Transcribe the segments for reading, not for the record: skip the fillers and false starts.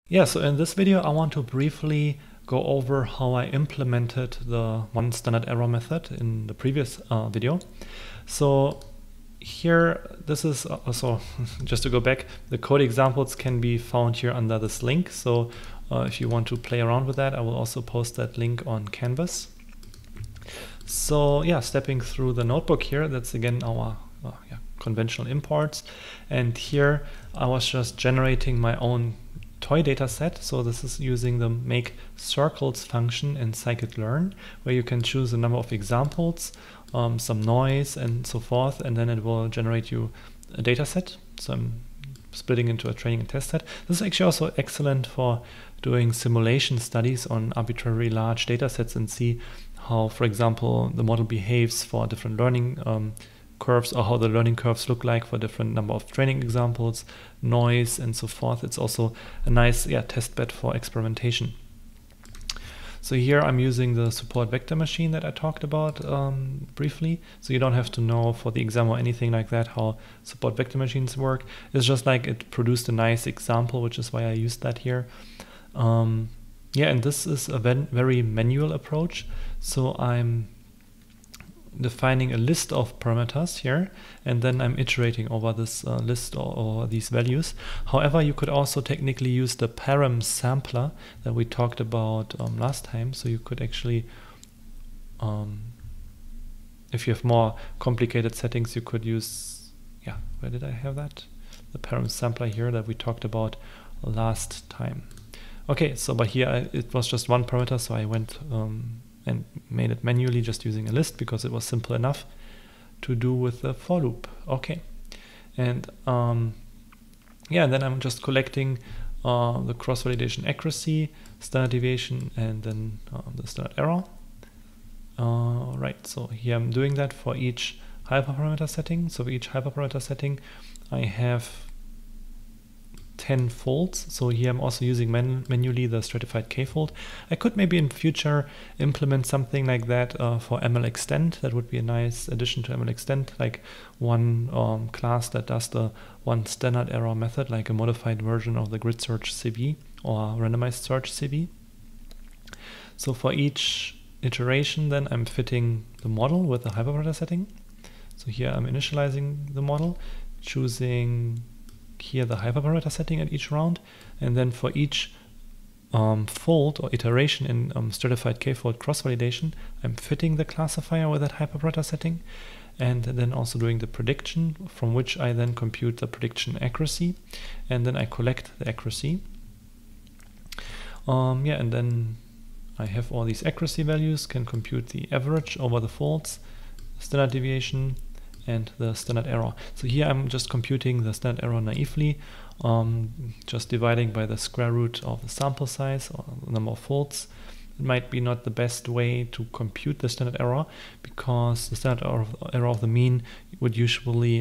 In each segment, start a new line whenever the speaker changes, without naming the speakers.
Yeah, so in this video, I want to briefly go over how I implemented the one standard error method in the previous video. So here, this is also, just to go back, the code examples can be found here under this link. So if you want to play around with that, I will also post that link on Canvas. So yeah, stepping through the notebook here, that's again our conventional imports. And here I was just generating my own toy data set. So this is using the make circles function in scikit-learn, where you can choose a number of examples, some noise and so forth, and then it will generate you a data set. So I'm splitting into a training and test set. This is actually also excellent for doing simulation studies on arbitrarily large data sets and see how, for example, the model behaves for different learning curves, or how the learning curves look like for different number of training examples, noise, and so forth. It's also a nice test bed for experimentation. So here I'm using the support vector machine that I talked about briefly. So you don't have to know for the exam or anything like that how support vector machines work. It's just like it produced a nice example, which is why I used that here. And this is a very manual approach. So I'm defining a list of parameters here, and then I'm iterating over this list or these values. However, you could also technically use the param sampler that we talked about last time. So you could actually, if you have more complicated settings, you could use, where did I have that? The param sampler here that we talked about last time. Okay, so but here it was just one parameter, so I went and made it manually just using a list because it was simple enough to do with the for loop. Okay, and and then I'm just collecting the cross-validation accuracy, standard deviation, and then the standard error. Right, so here I'm doing that for each hyperparameter setting. So for each hyperparameter setting, I have 10 folds. So here I'm also using manually the stratified k-fold. I could maybe in future implement something like that for MLExtend. That would be a nice addition to MLExtend, like one class that does the one standard error method, like a modified version of the grid search CB or randomized search CB. So for each iteration, then I'm fitting the model with the hyperparameter setting. So here I'm initializing the model, choosing here the hyperparameter setting at each round, and then for each fold or iteration in stratified k-fold cross-validation, I'm fitting the classifier with that hyperparameter setting, and then also doing the prediction, from which I then compute the prediction accuracy, and then I collect the accuracy. And then I have all these accuracy values, can compute the average over the folds, standard deviation, and the standard error. So here I'm just computing the standard error naively, just dividing by the square root of the sample size or the number of folds. It might be not the best way to compute the standard error, because the standard error of the mean would usually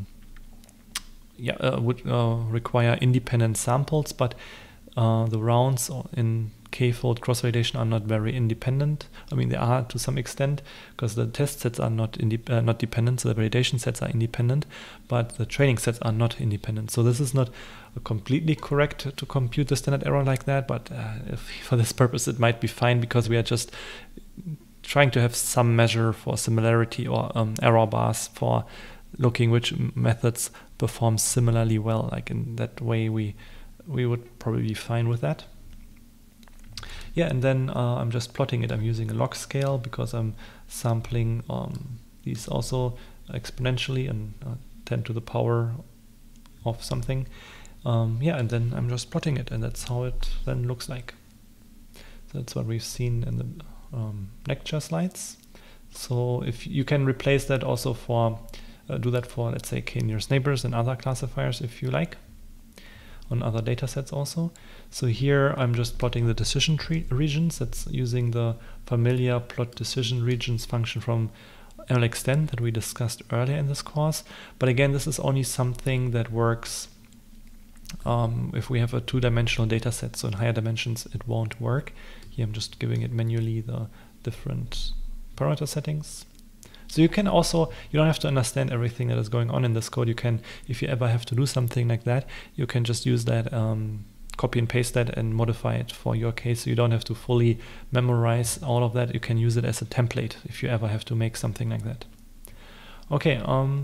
require independent samples, but the rounds in k-fold cross-validation are not very independent. I mean, they are to some extent, because the test sets are not dependent, so the validation sets are independent, but the training sets are not independent. So this is not completely correct to compute the standard error like that, but for this purpose it might be fine, because we are just trying to have some measure for similarity or error bars for looking which methods perform similarly well. Like in that way we would probably be fine with that. And then I'm just plotting it. I'm using a log scale because I'm sampling these also exponentially and 10 to the power of something. And then I'm just plotting it, and that's how it then looks like. So that's what we've seen in the lecture slides. So if you can replace that also for, do that for, let's say, k-nearest neighbors and other classifiers if you like, on other data sets also. So here I'm just plotting the decision tree regions. That's using the familiar plot decision regions function from MLExtend that we discussed earlier in this course. But again, this is only something that works if we have a two-dimensional data set. So in higher dimensions it won't work. Here I'm just giving it manually the different parameter settings. So you can also, you don't have to understand everything that is going on in this code. You can, if you ever have to do something like that, you can just use that copy and paste that and modify it for your case. So you don't have to fully memorize all of that. You can use it as a template if you ever have to make something like that. Okay,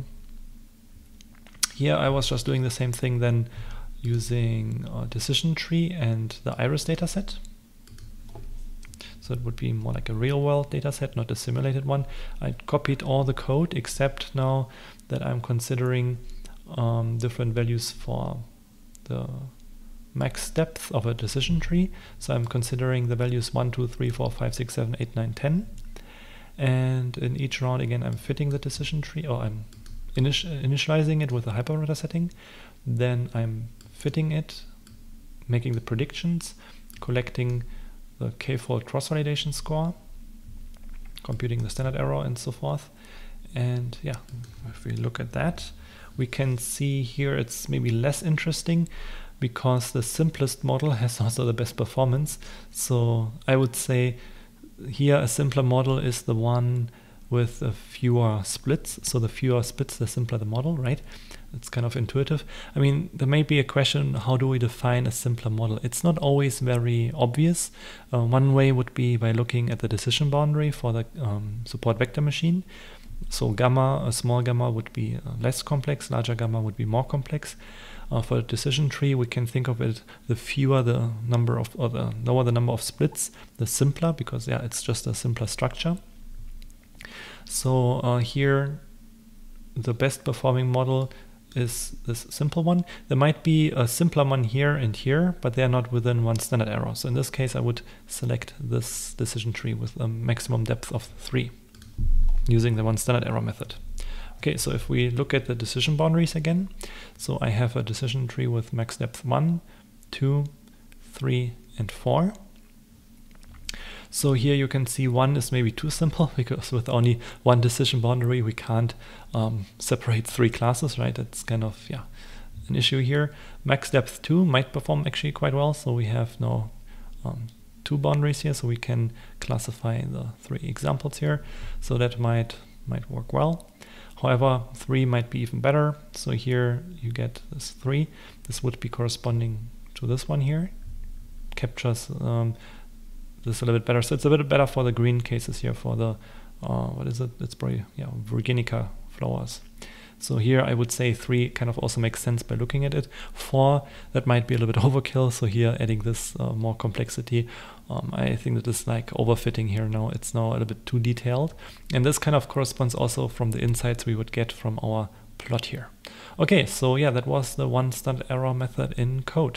here I was just doing the same thing then using a decision tree and the Iris dataset. So it would be more like a real world dataset, not a simulated one. I copied all the code except now that I'm considering different values for the max depth of a decision tree. So I'm considering the values 1, 2, 3, 4, 5, 6, 7, 8, 9, 10. And in each round, again, I'm fitting the decision tree, or I'm initializing it with a hyperparameter setting. Then I'm fitting it, making the predictions, collecting the k-fold cross-validation score, computing the standard error, and so forth. And yeah, if we look at that, we can see here it's maybe less interesting because the simplest model has also the best performance. So I would say here a simpler model is the one with fewer splits. So the fewer splits, the simpler the model, right? It's kind of intuitive. I mean, there may be a question, how do we define a simpler model? It's not always very obvious. One way would be by looking at the decision boundary for the support vector machine. So gamma, a small gamma would be less complex, larger gamma would be more complex. For a decision tree, we can think of it, the fewer the number of, or the lower the number of splits, the simpler, because yeah, it's just a simpler structure. So here, the best performing model is this simple one. There might be a simpler one here and here, but they're not within one standard error. So in this case, I would select this decision tree with a maximum depth of 3 using the one standard error method. Okay, so if we look at the decision boundaries again, so I have a decision tree with max depth 1, 2, 3, and 4. So here you can see 1 is maybe too simple because with only one decision boundary we can't separate 3 classes, right? That's kind of, yeah, an issue here. Max depth 2 might perform actually quite well, so we have now 2 boundaries here, so we can classify the 3 examples here. So that might work well. However, 3 might be even better. So here you get this 3. This would be corresponding to this one here. Captures this a little bit better. So it's a bit better for the green cases here for the, what is it? It's probably, yeah, Virginica flowers. So here I would say 3 kind of also makes sense by looking at it. 4, that might be a little bit overkill. So here adding this more complexity, I think that is like overfitting here now. It's now a little bit too detailed. And this kind of corresponds also from the insights we would get from our plot here. Okay, so yeah, that was the one standard error method in code.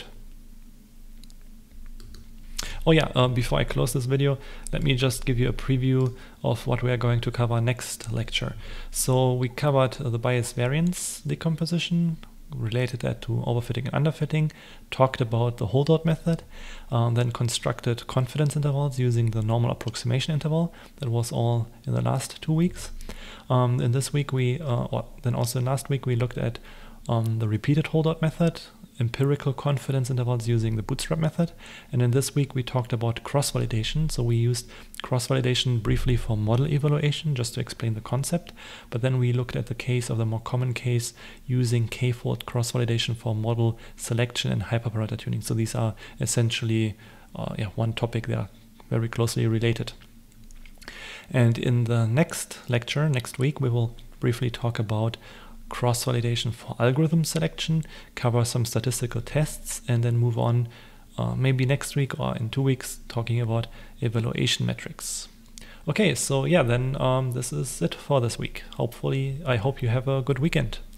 Oh yeah, before I close this video, let me just give you a preview of what we are going to cover next lecture. So we covered the bias variance decomposition, related that to overfitting and underfitting, talked about the holdout method, then constructed confidence intervals using the normal approximation interval. That was all in the last 2 weeks. In this week, then also last week, we looked at the repeated holdout method, empirical confidence intervals using the bootstrap method. And in this week, we talked about cross-validation. So we used cross-validation briefly for model evaluation, just to explain the concept. But then we looked at the case of the more common case using k-fold cross-validation for model selection and hyperparameter tuning. So these are essentially one topic. They are very closely related. And in the next lecture, next week, we will briefly talk about cross-validation for algorithm selection, cover some statistical tests, and then move on maybe next week or in 2 weeks talking about evaluation metrics. Okay, so yeah, then this is it for this week. I hope you have a good weekend.